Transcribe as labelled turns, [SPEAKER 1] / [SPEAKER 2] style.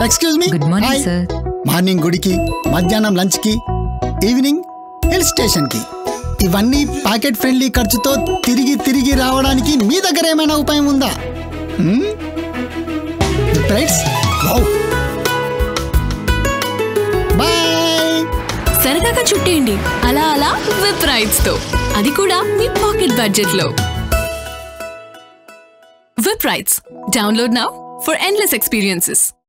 [SPEAKER 1] Excuse me.
[SPEAKER 2] Good morning sir.
[SPEAKER 1] Morning గుడికి, మధ్యాహ్నం lunch కి, ఈవినింగ్ హిల్ స్టేషన్ కి. ఇవన్నీ పాకెట్ ఫ్రెండ్లీ ఖర్చుతో తిరిగి తిరిగి రావడానికి మీ దగ్గర ఏమైనా ఉపాయం ఉందా? బాయ్.
[SPEAKER 3] సరదాగా చుట్టేయండి అలా అలా విప్ రైడ్స్ తో, అది కూడా మీ పాకెట్ బడ్జెట్ లో. Whip rides download now for endless experiences.